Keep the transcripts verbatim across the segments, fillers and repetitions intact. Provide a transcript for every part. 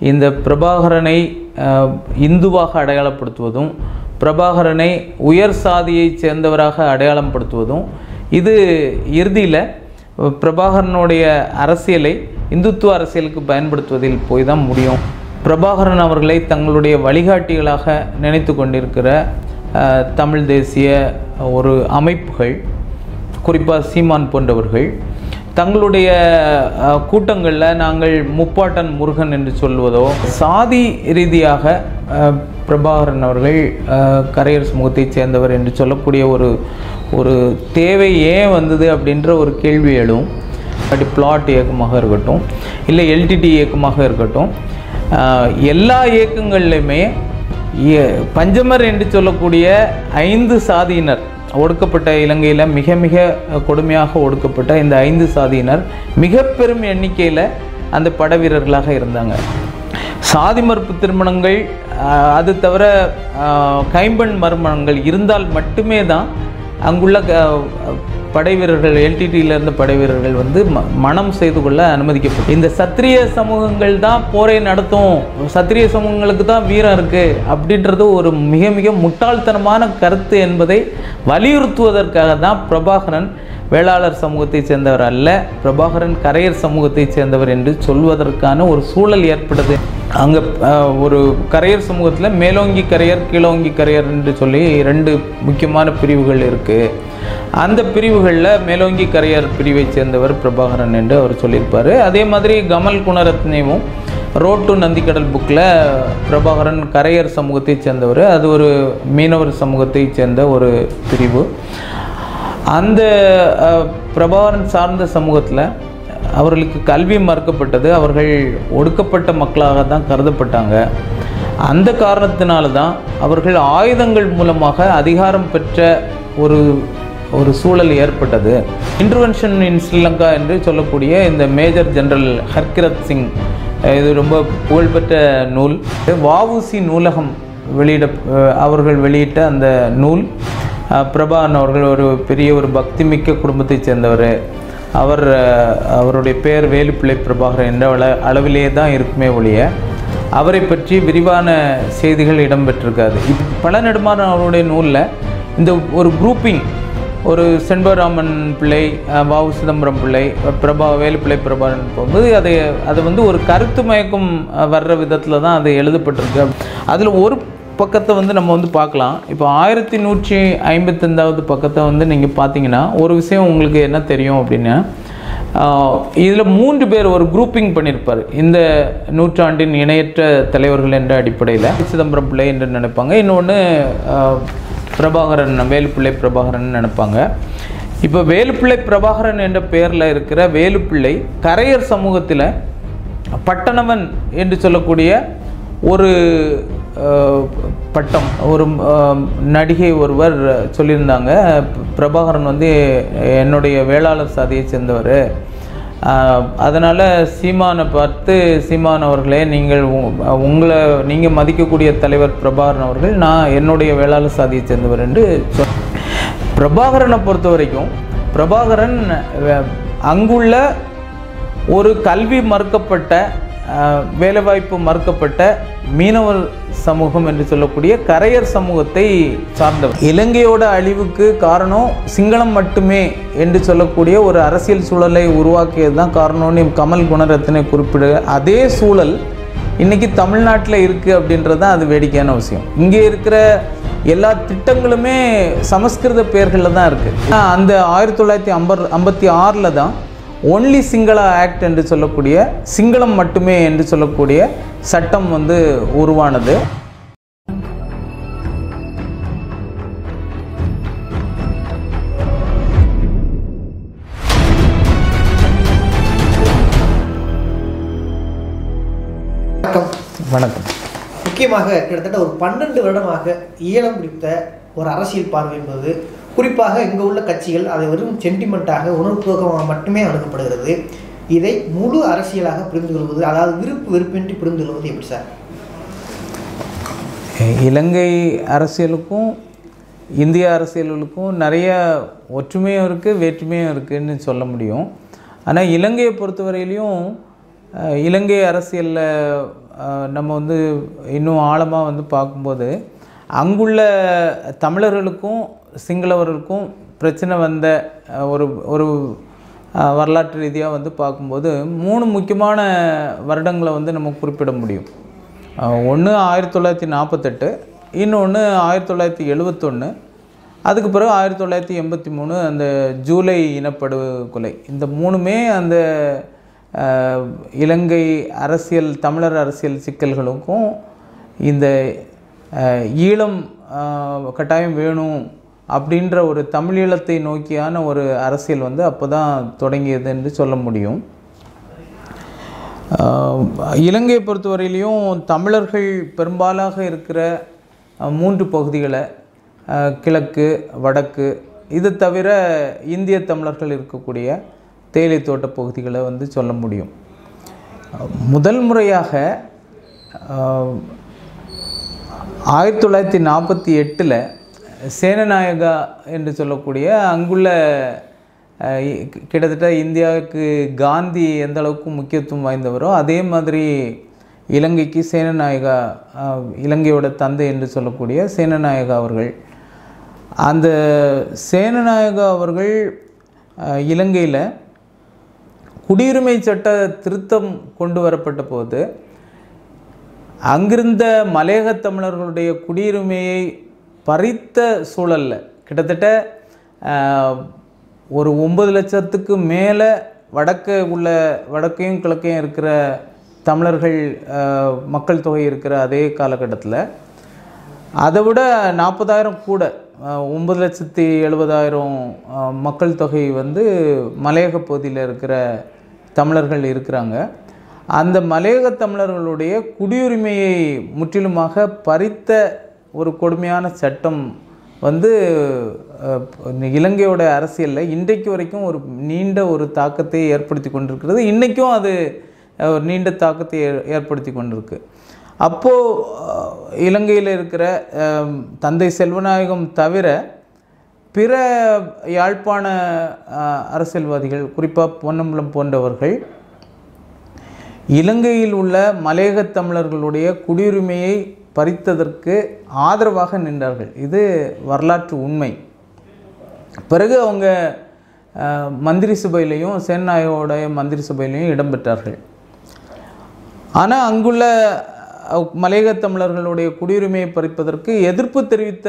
இந்த பிரபாகரனை இந்துவாக அடையாளப்படுத்துவதும் பிரபாகரனை உயர் சாதியைச் சேர்ந்தவராக அடையாளம் படுத்துவதும் இது இறுதியில் பிரபாகரனுடைய அரசியலை இந்துத்துவ அரசியலுக்கு பயன்படுத்துவதில் போய் தான் முடியும். பிரபாகரன் அவர்களை தங்களுடைய வழிகாட்டிகளாக நினைத்து கொண்டிருக்கிற தமிழ் தேசிய ஒரு அமைப்புகள், குறிப்பாக சீமான் போன்றவர்கள் தங்களுடைய கூட்டங்களில் நாங்கள் முப்பாட்டன் முருகன் என்று சொல்வதோ, சாதி ரீதியாக பிரபாகரன் அவர்கள் கரையர் சமூகத்தைச் சேர்ந்தவர் என்று சொல்லக்கூடிய ஒரு ஒரு தேவை ஏன் வந்தது அப்படின்ற ஒரு கேள்வி எழும். அப்படி பிளாட் இயக்கமாக இருக்கட்டும், இல்லை எல்டிடி இயக்கமாக இருக்கட்டும், எல்லா இயக்கங்கள்லையுமே பஞ்சமர் என்று சொல்லக்கூடிய ஐந்து சாதியினர், ஒடுக்கப்பட்ட இலங்கையில் மிக மிக கொடுமையாக ஒடுக்கப்பட்ட இந்த ஐந்து சாதியினர் மிக பெரும் எண்ணிக்கையில் அந்த படை வீரர்களாக இருந்தாங்க. சாதி மறுப்பு திருமணங்கள், அது தவிர கைம்பெண் மறுமணங்கள் இருந்தால் மட்டுமே தான் அங்குள்ள படை வீரர்கள், எல்டிடியில் இருந்த படை வீரர்கள் வந்து மனம் செய்து கொள்ள அனுமதிக்கப்படும். இந்த சத்திரிய சமூகங்கள் தான் போரை நடத்தும், சத்திரிய சமூகங்களுக்கு தான் வீரம் இருக்குது அப்படின்றது ஒரு மிக மிக முட்டாள்தனமான கருத்து என்பதை வலியுறுத்துவதற்காக தான் பிரபாகரன் வேளாளர் சமூகத்தை சேர்ந்தவர் அல்ல, பிரபாகரன் கரையர் சமூகத்தை சேர்ந்தவர் என்று சொல்வதற்கான ஒரு சூழல் ஏற்படுது. அங்கே ஒரு கரையர் சமூகத்தில் மேலோங்கி கரையர், கீழோங்கி கரையர் என்று சொல்லி ரெண்டு முக்கியமான பிரிவுகள் இருக்குது. அந்த பிரிவுகளில் மேலோங்கி கரையர் பிரிவை சேர்ந்தவர் பிரபாகரன் என்று அவர் சொல்லியிருப்பார். அதே மாதிரி கமல் குணரத்னேவும் ரோட் டு நந்திக்கடல் புக்கில் பிரபாகரன் கரையர் சமூகத்தை சேர்ந்தவர், அது ஒரு மீனவர் சமூகத்தை சேர்ந்த ஒரு பிரிவு. அந்த பிரபாகரன் சார்ந்த சமூகத்தில் அவர்களுக்கு கல்வி மறுக்கப்பட்டது, அவர்கள் ஒடுக்கப்பட்ட மக்களாக தான் கருதப்பட்டாங்க. அந்த காரணத்தினால தான் அவர்கள் ஆயுதங்கள் மூலமாக அதிகாரம் பெற்ற ஒரு ஒரு சூழல் ஏற்பட்டது. இன்டர்வென்ஷன் இன் ஸ்ரீலங்கா என்று சொல்லக்கூடிய இந்த மேஜர் ஜெனரல் ஹர்கிரத் சிங், இது ரொம்ப புகழ்பெற்ற நூல். வஉசி நூலகம் வெளியிட அவர்கள் வெளியிட்ட அந்த நூல், பிரபாகரன் அவர்கள் ஒரு பெரிய ஒரு பக்திமிக்க குடும்பத்தை சேர்ந்தவர். அவர் அவருடைய பெயர் வேலுப்பிள்ளை பிரபாகரன் என்ற அள அளவிலே தான் இருக்குமே ஒழிய அவரை பற்றி விரிவான செய்திகள் இடம்பெற்றிருக்காது. இப்போ பல நெடுமாறன் அவருடைய நூலில் இந்த ஒரு குரூப்பிங், ஒரு செண்பகராமன் பிள்ளை, வாவு சிதம்பரம் பிள்ளை, பிரபா வேலுப்பிள்ளை பிரபாகரன் போகும்போது அதை அது வந்து ஒரு கருத்து மயக்கம் வர்ற விதத்தில் தான் அது எழுதப்பட்டிருக்கு. அதில் ஒரு பக்கத்தை வந்து நம்ம வந்து பார்க்கலாம். இப்போ ஆயிரத்தி நூற்றி ஐம்பத்தஞ்சாவது பக்கத்தை வந்து நீங்கள் பார்த்தீங்கன்னா ஒரு விஷயம் உங்களுக்கு என்ன தெரியும் அப்படின்னா, இதில் மூன்று பேர் ஒரு குரூப்பிங் பண்ணியிருப்பார். இந்த நூற்றாண்டின் இணையற்ற தலைவர்கள் என்ற அடிப்படையில் சிதம்பரம் பிள்ளை என்று நினைப்பாங்க, இன்னொன்று பிரபாகரன், வேலுப்பிள்ளை பிரபாகரன் நினைப்பாங்க. இப்போ வேலுப்பிள்ளை பிரபாகரன் என்ற பெயரில் இருக்கிற வேலுப்பிள்ளை கரையர் சமூகத்தில் பட்டணவன் என்று சொல்லக்கூடிய ஒரு பட்டம், ஒரு நடிகை ஒருவர் சொல்லியிருந்தாங்க, பிரபாகரன் வந்து என்னுடைய வேளாளர் சாதியை சேர்ந்தவர், அதனால் சீமானை பார்த்து சீமான் அவர்களே, நீங்கள் உங்களை நீங்கள் மதிக்கக்கூடிய தலைவர் பிரபாகரன் அவர்கள் நான் என்னுடைய வேளாளர் சாதியை சேர்ந்தவர் என்று சொல். பிரபாகரனை பொறுத்த வரைக்கும் பிரபாகரன் அங்குள்ள ஒரு கல்வி மறுக்கப்பட்ட, வேலைவாய்ப்பு மறுக்கப்பட்ட மீனவர் சமூகம் என்று சொல்லக்கூடிய கரையர் சமூகத்தை சார்ந்தவர். இலங்கையோட அழிவுக்கு காரணம் சிங்களம் மட்டுமே என்று சொல்லக்கூடிய ஒரு அரசியல் சூழலை உருவாக்கியது தான் காரணம்னு கமல் குணரத்னே குறிப்பிட, அதே சூழல் இன்றைக்கி தமிழ்நாட்டில் இருக்குது அப்படின்றது தான் அது வேடிக்கையான விஷயம். இங்கே இருக்கிற எல்லா திட்டங்களுமே சமஸ்கிருத பெயர்களில் தான் இருக்குது. அந்த ஆயிரத்தி தொள்ளாயிரத்தி ஐம்பது ஐம்பத்தி ஆறில் தான் ஒன்லி சிங்களா ஆக்ட் என்று சொல்லக்கூடிய, சிங்களம் மட்டுமே என்று சொல்லக்கூடிய சட்டம் வந்து உருவானது. வணக்கம். வணக்கம். முக்கியமாக கிட்டத்தட்ட ஒரு பன்னெண்டு வருடமாக ஈழம் குறித்த ஒரு அரசியல் பார்வை என்பது, குறிப்பாக இங்கே உள்ள கட்சிகள் அதை வெறும் சென்டிமெண்ட்டாக, உணர்வுபூர்வமாக மட்டுமே அணுகப்படுகிறது. இதை முழு அரசியலாக புரிந்து கொள்வது, அதாவது விருப்பு வெறுப்பின்றி புரிந்து கொள்வது எப்படி சார்? இலங்கை அரசியலுக்கும் இந்திய அரசியலுக்கும் நிறைய ஒற்றுமையும் இருக்குது, வேற்றுமையும் இருக்குதுன்னு சொல்ல முடியும். ஆனால் இலங்கையை பொறுத்தவரையிலையும் இலங்கை அரசியலில் நம்ம வந்து இன்னும் ஆழமாக வந்து பார்க்கும்போது அங்குள்ள தமிழர்களுக்கும் சிங்களவர்களுக்கும் பிரச்சனை வந்த ஒரு ஒரு வரலாற்று ரீதியாக வந்து பார்க்கும்போது மூணு முக்கியமான வருடங்களை வந்து நம்ம குறிப்பிட முடியும். ஒன்று ஆயிரத்தி தொள்ளாயிரத்தி நாற்பத்தெட்டு, இன்னொன்று ஆயிரத்தி தொள்ளாயிரத்தி எழுபத்தொன்று, அதுக்கு பிறகு ஆயிரத்தி தொள்ளாயிரத்தி எண்பத்தி மூணு அந்த ஜூலை இனப்படுகொலை. இந்த மூணுமே அந்த இலங்கை அரசியல் தமிழர் அரசியல் சிக்கல்களுக்கும் இந்த ஈழம் கட்டாயம் வேணும் அப்படின்ற ஒரு தமிழீழத்தை நோக்கியான ஒரு அரசியல் வந்து அப்போ தான் தொடங்கியது என்று சொல்ல முடியும். இலங்கையை பொறுத்தவரையிலையும் தமிழர்கள் பெரும்பாலாக இருக்கிற மூன்று பகுதிகளை, கிழக்கு, வடக்கு, இது தவிர இந்திய தமிழர்கள் இருக்கக்கூடிய தேயிலை தோட்ட பகுதிகளை வந்து சொல்ல முடியும். முதல் முறையாக ஆயிரத்தி தொள்ளாயிரத்தி நாற்பத்தி எட்டில் சேனநாயகா என்று சொல்லக்கூடிய அங்குள்ள கிட்டத்தட்ட இந்தியாவுக்கு காந்தி எந்த அளவுக்கு முக்கியத்துவம் வாய்ந்தவரோ அதே மாதிரி இலங்கைக்கு சேனநாயகா, இலங்கையோட தந்தை என்று சொல்லக்கூடிய சேனநாயகா அவர்கள், அந்த சேனநாயகா அவர்கள் இலங்கையில் குடியுரிமை சட்ட திருத்தம் கொண்டு வரப்பட்ட போது அங்கிருந்த மலையக தமிழர்களுடைய குடியுரிமையை பறித்த சூழலில் கிட்டத்தட்ட ஒரு ஒம்பது லட்சத்துக்கு மேலே வடக்க உள்ள வடக்கையும் கிழக்கையும் இருக்கிற தமிழர்கள் மக்கள் தொகை இருக்கிற அதே காலகட்டத்தில் அதை விட நாற்பதாயிரம் கூட ஒம்பது லட்சத்தி எழுபதாயிரம் மக்கள் தொகை வந்து மலையக பகுதியில் இருக்கிற தமிழர்கள் இருக்கிறாங்க. அந்த மலையக தமிழர்களுடைய குடியுரிமையை முற்றிலுமாக பறித்த ஒரு கொடுமையான சட்டம் வந்து இலங்கையோட அரசியலில் இன்றைக்கு வரைக்கும் ஒரு நீண்ட ஒரு தாக்கத்தை ஏற்படுத்தி கொண்டிருக்கிறது. இன்றைக்கும் அது ஒரு நீண்ட தாக்கத்தை ஏற்படுத்தி கொண்டிருக்கு. அப்போது இலங்கையில் இருக்கிற தந்தை செல்வநாயகம் தவிர பிற யாழ்ப்பாண அரசியல்வாதிகள், குறிப்பாக பொன்னம்பலம் போன்றவர்கள் இலங்கையில் உள்ள மலையக தமிழர்களுடைய குடியுரிமையை பறித்ததற்கு ஆதரவாக நின்றார்கள். இது வரலாற்று உண்மை. பிறகு அவங்க மந்திரி சபையிலையும் சேனநாயகோடைய மந்திரி சபையிலையும் இடம்பெற்றார்கள். ஆனால் அங்குள்ள மலையக தமிழர்களுடைய குடியுரிமையை பறிப்பதற்கு எதிர்ப்பு தெரிவித்த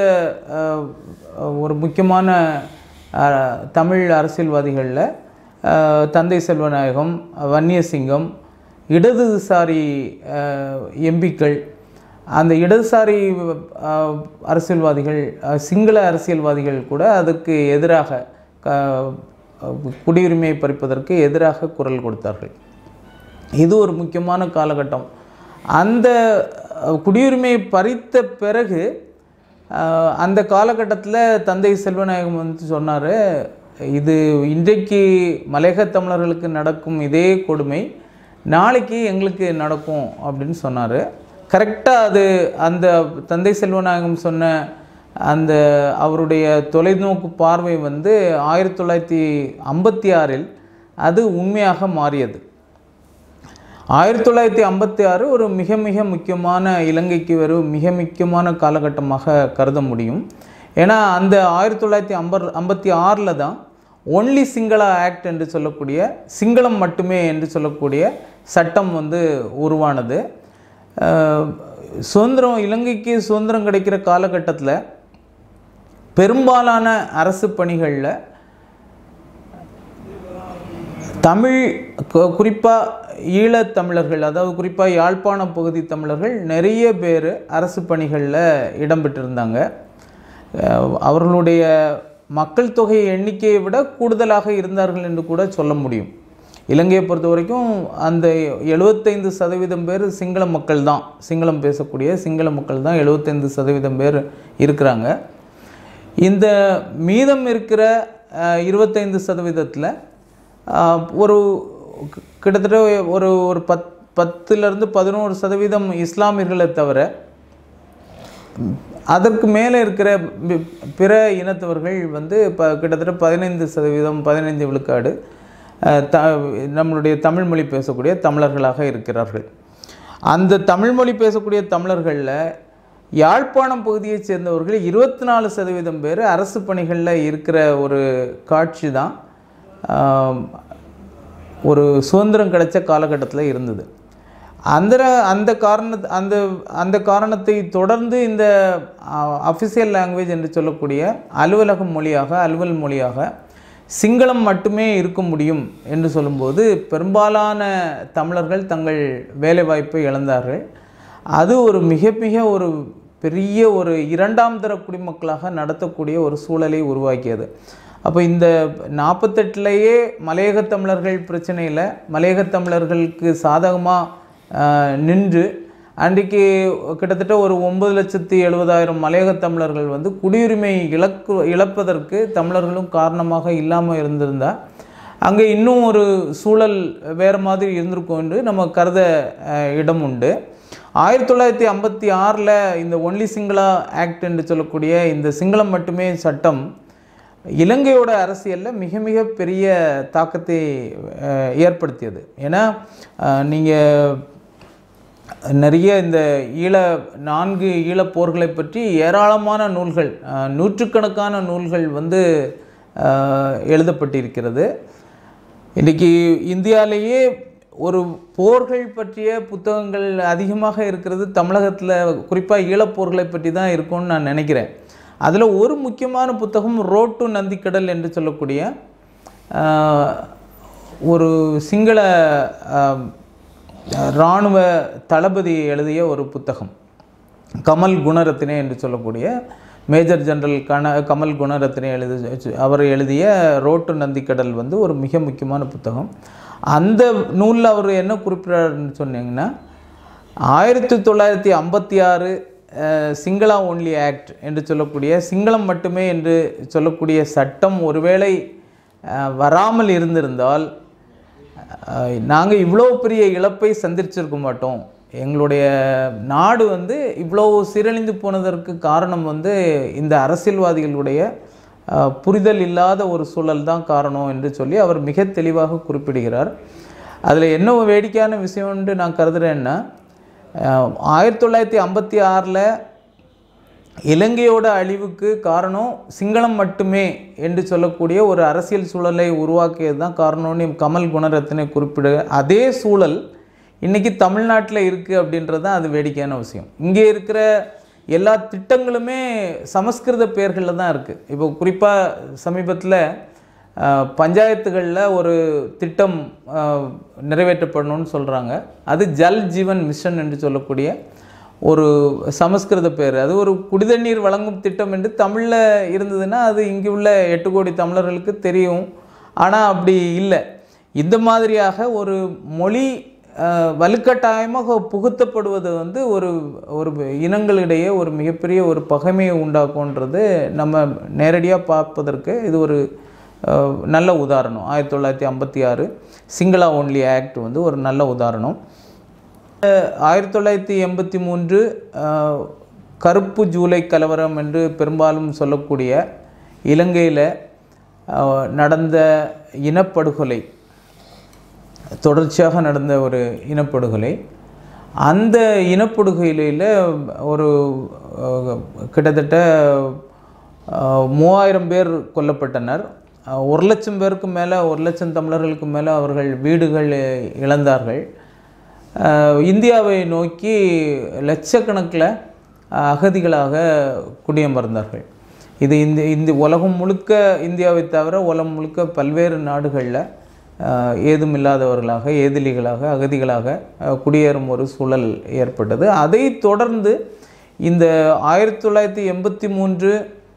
ஒரு முக்கியமான தமிழ் அரசியல்வாதிகளில் தந்தை செல்வநாயகம், வன்னியசிங்கம், இடதுசாரி எம்பிக்கள், அந்த இடதுசாரி அரசியல்வாதிகள், சிங்கள அரசியல்வாதிகள் கூட அதுக்கு எதிராக, குடியுரிமையை பறிப்பதற்கு எதிராக குரல் கொடுத்தார்கள். இது ஒரு முக்கியமான காலகட்டம். அந்த குடியுரிமையை பறித்த பிறகு அந்த காலகட்டத்தில் தந்தை செல்வநாயகம் வந்து சொன்னார், இது இன்றைக்கு மலையக தமிழர்களுக்கு நடக்கும் இதே கொடுமை நாளைக்கு எங்களுக்கு நடக்கும் அப்படின்னு சொன்னார். கரெக்டாக அது அந்த தந்தை செல்வநாயகம் சொன்ன அந்த அவருடைய தொலைநோக்கு பார்வை வந்து ஆயிரத்தி தொள்ளாயிரத்தி ஐம்பத்தி ஆறில் அது உண்மையாக மாறியது. ஆயிரத்தி தொள்ளாயிரத்தி ஐம்பத்தி ஆறு ஒரு மிக மிக முக்கியமான இலங்கைக்கு வரும் மிக முக்கியமான காலகட்டமாக கருத முடியும். ஏன்னா அந்த ஆயிரத்தி தொள்ளாயிரத்தி ஐம்பது ஐம்பத்தி ஆறில் தான் ஒன்லி சிங்களா ஆக்ட் என்று சொல்லக்கூடிய, சிங்களம் மட்டுமே என்று சொல்லக்கூடிய சட்டம் வந்து உருவானது. சுதந்திரம், இலங்கைக்கு சுதந்திரம் கிடைக்கிற காலகட்டத்தில் பெரும்பாலான அரசு பணிகளில் தமிழ், குறிப்பாக ஈழத்தமிழர்கள், அதாவது குறிப்பாக யாழ்ப்பாண பகுதி தமிழர்கள் நிறைய பேர் அரசு பணிகளில் இடம்பெற்றிருந்தாங்க. அவர்களுடைய மக்கள் தொகை எண்ணிக்கையை விட கூடுதலாக இருந்தார்கள் என்று கூட சொல்ல முடியும். இலங்கையை பொறுத்த வரைக்கும் அந்த எழுபத்தைந்து சதவீதம் பேர் சிங்கள மக்கள் தான், சிங்களம் பேசக்கூடிய சிங்கள மக்கள் தான் எழுபத்தைந்து சதவீதம் பேர் இருக்கிறாங்க. இந்த மீதம் இருக்கிற இருபத்தைந்து சதவீதத்தில் ஒரு கிட்டத்தட்ட ஒரு ஒரு பத் பத்துலேருந்து பதினோரு சதவீதம் இஸ்லாமியர்களை தவிர அதற்கு மேலே இருக்கிற பிற இனத்தவர்கள் வந்து இப்போ கிட்டத்தட்ட பதினைந்து சதவீதம் பதினைந்து விழுக்காடு த நம்மளுடைய தமிழ் மொழி பேசக்கூடிய தமிழர்களாக இருக்கிறார்கள். அந்த தமிழ்மொழி பேசக்கூடிய தமிழர்களில் யாழ்ப்பாணம் பகுதியைச் சேர்ந்தவர்கள் இருபத்தி நாலு சதவீதம் பேர் அரசு பணிகளில் இருக்கிற ஒரு காட்சி தான் ஒரு சுதந்திரம் கிடைச்ச காலகட்டத்தில் இருந்தது. அந்த அந்த காரண அந்த அந்த காரணத்தை தொடர்ந்து இந்த அஃபிஷியல் லாங்குவேஜ் என்று சொல்லக்கூடிய அலுவலக மொழியாக அலுவல் மொழியாக சிங்களம் மட்டுமே இருக்க முடியும் என்று சொல்லும்போது பெரும்பாலான தமிழர்கள் தங்கள் வேலைவாய்ப்பை இழந்தார்கள். அது ஒரு மிக மிக ஒரு பெரிய ஒரு இரண்டாம் தர குடிமக்களாக நடத்தக்கூடிய ஒரு சூழலை உருவாக்கியது. அப்போ இந்த நாற்பத்தெட்டுலேயே மலையக தமிழர்கள் பிரச்சனையில் மலையக தமிழர்களுக்கு சாதகமாக நின்று அன்றைக்கு கிட்டத்தட்ட ஒரு ஒன்பது லட்சத்தி எழுபதாயிரம் மலையக தமிழர்கள் வந்து குடியுரிமை இழக்கு இழப்பதற்கு தமிழர்களும் காரணமாக இல்லாமல் இருந்திருந்தால் அங்கே இன்னும் ஒரு சூழல் வேறு மாதிரி இருந்திருக்கும் என்று நம்ம கருத இடம் உண்டு. ஆயிரத்தி தொள்ளாயிரத்தி ஐம்பத்தி ஆறில் இந்த ஒன்லி சிங்களா ஆக்ட் என்று சொல்லக்கூடிய இந்த சிங்களம் மட்டுமே சட்டம் இலங்கையோட அரசியலில் மிக மிக பெரிய தாக்கத்தை ஏற்படுத்தியது. ஏன்னா நீங்கள் நிறைய இந்த ஈழ நான்கு ஈழப் போர்களை பற்றி ஏராளமான நூல்கள் நூற்றுக்கணக்கான நூல்கள் வந்து எழுதப்பட்டிருக்கிறது. இன்றைக்கி இந்தியாவிலேயே ஒரு போர்கள் பற்றிய புத்தகங்கள் அதிகமாக இருக்கிறது தமிழகத்தில், குறிப்பாக ஈழப்போர்களை பற்றி தான் இருக்கும்னு நான் நினைக்கிறேன். அதில் ஒரு முக்கியமான புத்தகம் ரோட் டு நந்திக்கடல் என்று சொல்லக்கூடிய ஒரு சிங்கள இராணுவ தளபதி எழுதிய ஒரு புத்தகம். கமல் குணரத்னே என்று சொல்லக்கூடிய மேஜர் ஜெனரல் கன கமல் குணரத்னே எழுதி அவர் எழுதிய ரோட் டு நந்திக்கடல் வந்து ஒரு மிக முக்கியமான புத்தகம். அந்த நூலில் அவர் என்ன குறிப்பிட்றாருன்னு சொன்னீங்கன்னா, ஆயிரத்தி தொள்ளாயிரத்தி ஐம்பத்தி ஆறு சிங்களா ஒன்லி ஆக்ட் என்று சொல்லக்கூடிய சிங்களம் மட்டுமே என்று சொல்லக்கூடிய சட்டம் ஒருவேளை வராமல் இருந்திருந்தால் நாங்கள் இவ்வளோ பெரிய இழப்பை சந்திச்சிருக்க மாட்டோம். எங்களுடைய நாடு வந்து இவ்வளோ சீரழிந்து போனதற்கு காரணம் வந்து இந்த அரசியல்வாதிகளுடைய புரிதல் இல்லாத ஒரு சூழல் தான் காரணம் என்று சொல்லி அவர் மிக தெளிவாக குறிப்பிடுகிறார். அதில் என்ன வேடிக்கையான விஷயம்னு நான் கருதுகிறேன்னா, ஆயிரத்தி தொள்ளாயிரத்தி ஐம்பத்தி ஆறில் இலங்கையோட அழிவுக்கு காரணம் சிங்களம் மட்டுமே என்று சொல்லக்கூடிய ஒரு அரசியல் சூழலை உருவாக்கியது தான் காரணம்னு கமல் குணரத்னே குறிப்பிட, அதே சூழல் இன்றைக்கி தமிழ்நாட்டில் இருக்குது அப்படின்றது தான் அது வேடிக்கையான விஷயம். இங்கே இருக்கிற எல்லா திட்டங்களுமே சமஸ்கிருத பெயர்களில் தான் இருக்குது. இப்போ குறிப்பாக சமீபத்தில் பஞ்சாயத்துகளில் ஒரு திட்டம் நிறைவேற்றப்படணும்னு சொல்கிறாங்க. அது ஜல் ஜீவன் மிஷன் என்று சொல்லக்கூடிய ஒரு சமஸ்கிருத பேர். அது ஒரு குடிதண்ணீர் வழங்கும் திட்டம் என்று தமிழில் இருந்ததுன்னா அது இங்கே உள்ள எட்டு கோடி தமிழர்களுக்கு தெரியும். ஆனால் அப்படி இல்லை. இந்த மாதிரியாக ஒரு மொழி வலுக்கட்டாயமாக புகுத்தப்படுவது வந்து ஒரு ஒரு இனங்களிடையே ஒரு மிகப்பெரிய ஒரு பகைமையை உண்டாக்குன்றது நம்ம நேரடியாக பார்ப்பதற்கு இது ஒரு நல்ல உதாரணம். ஆயிரத்தி தொள்ளாயிரத்தி ஐம்பத்தி ஆறு சிங்களா ஒன்லி ஆக்ட் வந்து ஒரு நல்ல உதாரணம். ஆயிரத்தி தொள்ளாயிரத்தி எண்பத்தி மூன்று கருப்பு ஜூலை கலவரம் என்று பெரும்பாலும் சொல்லக்கூடிய இலங்கையில் நடந்த இனப்படுகொலை, தொடர்ச்சியாக நடந்த ஒரு இனப்படுகொலை. அந்த இனப்படுகொலையில் ஒரு கிட்டத்தட்ட மூவாயிரம் பேர் கொல்லப்பட்டனர். ஒரு லட்சம் பேருக்கு மேலே ஒரு லட்சம் தமிழர்களுக்கு மேலே அவர்கள் வீடுகள் இழந்தார்கள். இந்தியாவை நோக்கி லட்சக்கணக்கில் அகதிகளாக குடியமர்ந்தார்கள். இது இந்த இந்த உலகம் முழுக்க, இந்தியாவை தவிர உலகம் முழுக்க பல்வேறு நாடுகளில் ஏதும் இல்லாதவர்களாக, ஏதிலிகளாக, அகதிகளாக குடியேறும் ஒரு சூழல் ஏற்பட்டது. அதை தொடர்ந்து இந்த ஆயிரத்தி தொள்ளாயிரத்தி எண்பத்தி மூன்று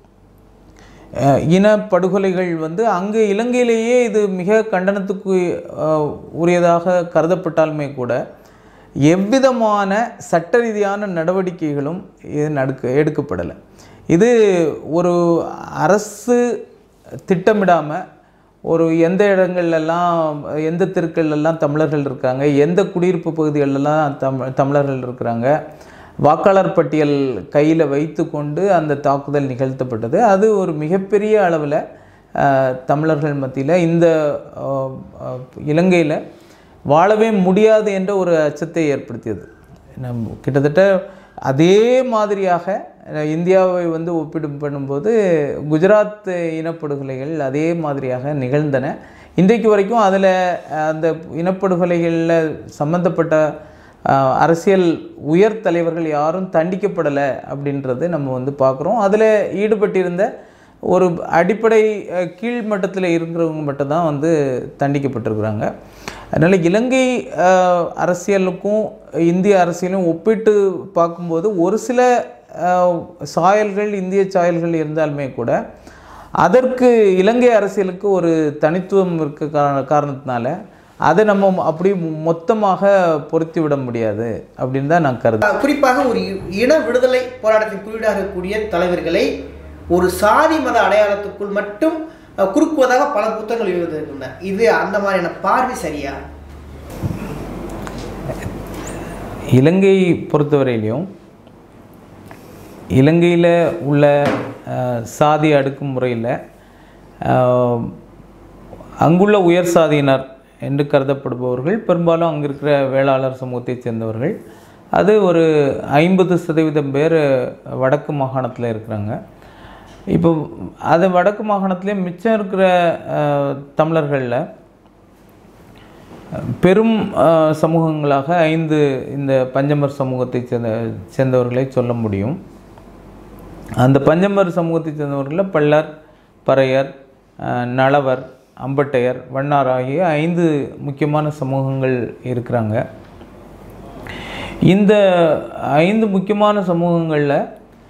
இனப்படுகொலைகள் வந்து அங்கு இலங்கையிலேயே இது மிக கண்டனத்துக்கு உரியதாக கருதப்பட்டாலுமே கூட எவ்விதமான சட்ட ரீதியான நடவடிக்கைகளும் இது நடுக்க எடுக்கப்படலை. இது ஒரு அரசு திட்டமிடாமல் ஒரு எந்த இடங்கள்லாம், எந்த தெருக்கள்லாம் தமிழர்கள் இருக்காங்க, எந்த குடியிருப்பு பகுதிகளெல்லாம் தமிழ் தமிழர்கள் இருக்கிறாங்க, வாக்காளர் பட்டியல் கையில் வைத்து கொண்டு அந்த தாக்குதல் நிகழ்த்தப்பட்டது. அது ஒரு மிகப்பெரிய அளவில் தமிழர்கள் மத்தியில் இந்த இலங்கையில் வாழவே முடியாது என்ற ஒரு அச்சத்தை ஏற்படுத்தியது. நம் கிட்டத்தட்ட அதே மாதிரியாக இந்தியாவை வந்து ஒப்பிடு பண்ணும்போது குஜராத் இனப்படுகொலைகள் அதே மாதிரியாக நிகழ்ந்தன. இன்றைக்கு வரைக்கும் அதில் அந்த இனப்படுகொலைகளில் சம்பந்தப்பட்ட அரசியல் உயர் தலைவர்கள் யாரும் தண்டிக்கப்படலை அப்படின்றது நம்ம வந்து பார்க்குறோம். அதில் ஈடுபட்டிருந்த ஒரு அடிப்படை கீழ்மட்டத்தில் இருக்கிறவங்க மட்டும்தான் வந்து தண்டிக்கப்பட்டிருக்கிறாங்க. அதனால் இலங்கை அரசியலுக்கும் இந்திய அரசியலும் ஒப்பிட்டு பார்க்கும்போது ஒரு சில சாயல்கள் இந்திய சாயல்கள் இருந்தாலுமே கூட அதற்கு இலங்கை அரசியலுக்கு ஒரு தனித்துவம் இருக்க காரணத்தினால அதை நம்ம அப்படி மொத்தமாக பொருத்தி விட முடியாது அப்படின்னு தான் நான் கருதுறேன். குறிப்பாக ஒரு இன விடுதலை போராட்டத்தின் குறியீடாகக்கூடிய தலைவர்களை ஒரு சாதி மத அடையாளத்துக்குள் மட்டும் குறுக்குவதாக பல புத்தகங்கள் எழுதியிருக்கின்றன. இது அந்த மாதிரியான பார்வை சரியா? இலங்கை பொறுத்தவரையிலையும் இலங்கையில் உள்ள சாதி அடுக்குமுறையில் அங்குள்ள உயர் சாதியினர் என்று கருதப்படுபவர்கள் பெரும்பாலும் அங்கே இருக்கிற வேளாளர் சமூகத்தைச் சேர்ந்தவர்கள். அது ஒரு ஐம்பது சதவீதம் பேர் வடக்கு மாகாணத்தில் இருக்கிறாங்க. இப்போ அது வடக்கு மாகாணத்திலே மிச்சம் இருக்கிற தமிழர்களில் பெரும் சமூகங்களாக ஐந்து இந்த பஞ்சமர் சமூகத்தை சேர்ந்த சேர்ந்தவர்களை சொல்ல முடியும். அந்த பஞ்சமர் சமூகத்தை சேர்ந்தவர்களில் பள்ளர், பறையர், நளவர், அம்பட்டையர், வண்ணார் ஆகிய ஐந்து முக்கியமான சமூகங்கள் இருக்கிறாங்க. இந்த ஐந்து முக்கியமான சமூகங்களில்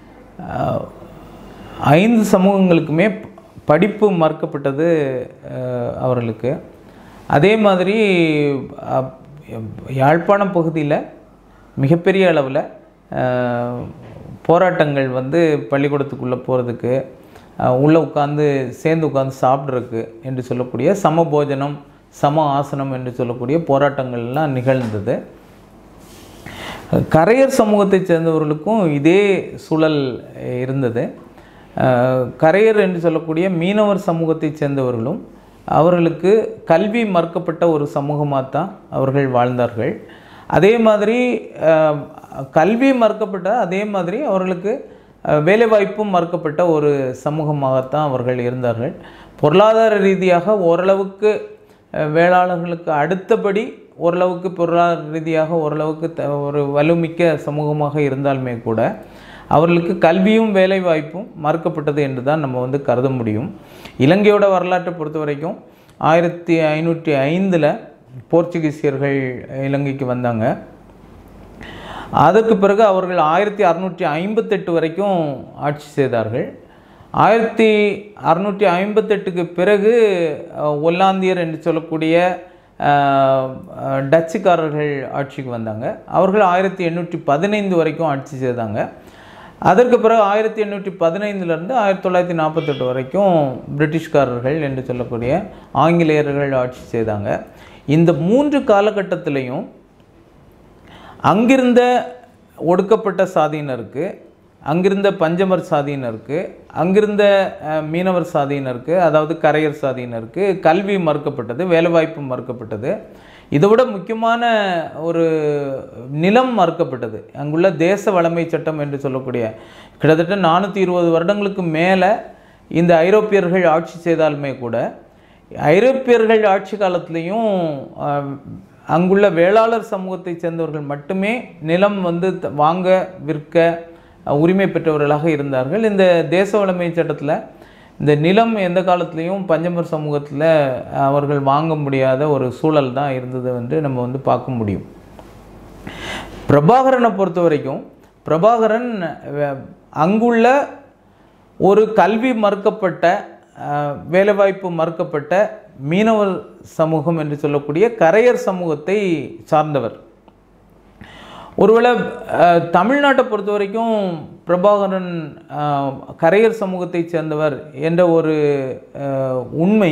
ஐந்து சமூகங்களுக்குமே படிப்பு மறுக்கப்பட்டது அவர்களுக்கு. அதே மாதிரி யாழ்ப்பாணம் பகுதியில் மிகப்பெரிய அளவில் போராட்டங்கள் வந்து பள்ளிக்கூடத்துக்குள்ளே போகிறதுக்கு, உள்ளே உட்காந்து சேர்ந்து உட்காந்து சாப்பிட்றதுக்கு என்று சொல்லக்கூடிய சம போஜனம், சம ஆசனம் என்று சொல்லக்கூடிய போராட்டங்கள்லாம் நிகழ்ந்தது. கரையர் சமூகத்தை சேர்ந்தவர்களுக்கும் இதே சூழல் இருந்தது. கரையர் என்று சொல்லக்கூடிய மீனவர் சமூகத்தை சேர்ந்தவர்களும் அவர்களுக்கு கல்வி மறுக்கப்பட்ட ஒரு சமூகமாக தான் அவர்கள் வாழ்ந்தார்கள். அதே மாதிரி கல்வி மறுக்கப்பட்ட அதே மாதிரி அவர்களுக்கு வேலைவாய்ப்பும் மறுக்கப்பட்ட ஒரு சமூகமாகத்தான் அவர்கள் இருந்தார்கள். பொருளாதார ரீதியாக ஓரளவுக்கு வேளாளர்களுக்கு அடுத்தபடி ஓரளவுக்கு பொருளாதார ரீதியாக ஓரளவுக்கு த ஒரு வலுமிக்க சமூகமாக இருந்தாலுமே கூட அவர்களுக்கு கல்வியும் வேலை வாய்ப்பும் மறுக்கப்பட்டது என்று தான் நம்ம வந்து கருத முடியும். இலங்கையோட வரலாற்றை பொறுத்த வரைக்கும் ஆயிரத்தி ஐநூற்றி ஐந்தில் போர்ச்சுகீசியர்கள் இலங்கைக்கு வந்தாங்க. அதற்கு பிறகு அவர்கள் ஆயிரத்தி அறுநூற்றி ஐம்பத்தெட்டு வரைக்கும் ஆட்சி செய்தார்கள். ஆயிரத்தி அறுநூற்றி ஐம்பத்தெட்டுக்கு பிறகு ஒல்லாந்தியர் என்று சொல்லக்கூடிய டச்சுக்காரர்கள் ஆட்சிக்கு வந்தாங்க. அவர்கள் ஆயிரத்தி எண்ணூற்றி பதினைந்து வரைக்கும் ஆட்சி செய்தாங்க. அதற்கு பிறகு ஆயிரத்தி எண்ணூற்றி பதினைந்துலேருந்து ஆயிரத்தி தொள்ளாயிரத்தி நாற்பத்தெட்டு வரைக்கும் பிரிட்டிஷ்காரர்கள் என்று சொல்லக்கூடிய ஆங்கிலேயர்கள் ஆட்சி செய்தாங்க. இந்த மூன்று காலகட்டத்திலையும் அங்கிருந்த ஒடுக்கப்பட்ட சாதியினருக்கு, அங்கிருந்த பஞ்சமர் சாதியினருக்கு, அங்கிருந்த மீனவர் சாதியினருக்கு, அதாவது கரையர் சாதியினருக்கு கல்வி மறுக்கப்பட்டது, வேலைவாய்ப்பு மறுக்கப்பட்டது. இதை விட முக்கியமான ஒரு நிலம் மறுக்கப்பட்டது. அங்குள்ள தேச வளமை சட்டம் என்று சொல்லக்கூடிய கிட்டத்தட்ட நானூற்றி இருபது வருடங்களுக்கு மேலே இந்த ஐரோப்பியர்கள் ஆட்சி செய்தாலுமே கூட ஐரோப்பியர்கள் ஆட்சி காலத்துலேயும் அங்குள்ள வேளாளர் சமூகத்தை சேர்ந்தவர்கள் மட்டுமே நிலம் வந்து வாங்க விற்க உரிமை பெற்றவர்களாக இருந்தார்கள். இந்த தேச வளமை சட்டத்தில் இந்த நிலம் எந்த காலத்துலேயும் பஞ்சமர் சமூகத்தில் அவர்கள் வாங்க முடியாத ஒரு சூழல் தான் இருந்தது என்று நம்ம வந்து பார்க்க முடியும். பிரபாகரனை பொறுத்த வரைக்கும் பிரபாகரன் அங்குள்ள ஒரு கல்வி மறுக்கப்பட்ட, வேலைவாய்ப்பு மறுக்கப்பட்ட மீனவர் சமூகம் என்று சொல்லக்கூடிய கரையர் சமூகத்தை சார்ந்தவர். ஒருவேளை தமிழ்நாட்டை பொறுத்த வரைக்கும் பிரபாகரன் கரையர் சமூகத்தை சேர்ந்தவர் என்ற ஒரு உண்மை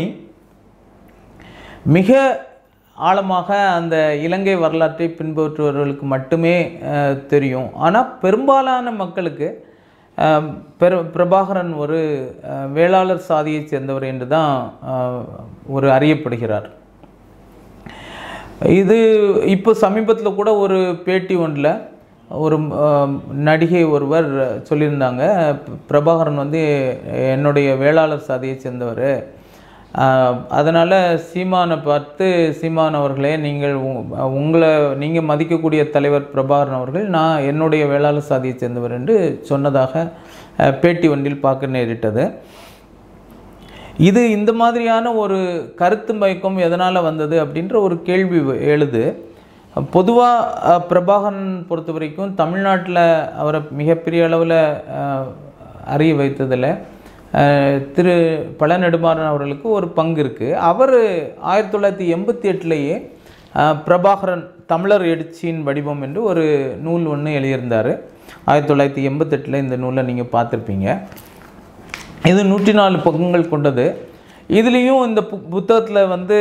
மிக ஆழமாக அந்த இலங்கை வரலாற்றை பின்பற்றுபவர்களுக்கு மட்டுமே தெரியும். ஆனால் பெரும்பாலான மக்களுக்கு பெரு பிரபாகரன் ஒரு வேளாளர் சாதியை சேர்ந்தவர் என்று தான் ஒரு அறியப்படுகிறார். இது இப்போ சமீபத்தில் கூட ஒரு பேட்டி ஒன்றில் ஒரு நடிகை ஒருவர் சொல்லியிருந்தாங்க, பிரபாகரன் வந்து என்னுடைய வேளாளர் சாதியை சேர்ந்தவர், அதனால் சீமானை பார்த்து சீமான் அவர்களே, நீங்கள் உங்களை நீங்கள் மதிக்கக்கூடிய தலைவர் பிரபாகரன் அவர்கள் நான் என்னுடைய வேளாளர் சாதியை சேர்ந்தவர் என்று சொன்னதாக பேட்டி ஒன்றில் பார்க்க நேரிட்டது. இது இந்த மாதிரியான ஒரு கருத்து மயக்கம் எதனால் வந்தது அப்படின்ற ஒரு கேள்வி எழுது. பொதுவாக பிரபாகரன் பொறுத்த வரைக்கும் தமிழ்நாட்டில் அவரை மிகப்பெரிய அளவில் அறிய வைத்ததில் திரு பழ நெடுமாறன் அவர்களுக்கு ஒரு பங்கு இருக்குது. அவர் ஆயிரத்தி தொள்ளாயிரத்தி எண்பத்தி எட்டுலேயே பிரபாகரன் தமிழர் எழுச்சியின் வடிவம் என்று ஒரு நூல் ஒன்று எழுதியிருந்தார். ஆயிரத்தி தொள்ளாயிரத்தி எண்பத்தெட்டில் இந்த நூலை நீங்கள் பார்த்துருப்பீங்க. இது நூற்றி நாலு பக்கங்கள் கொண்டது. இதுலேயும் இந்த பு புத்தகத்தில் வந்து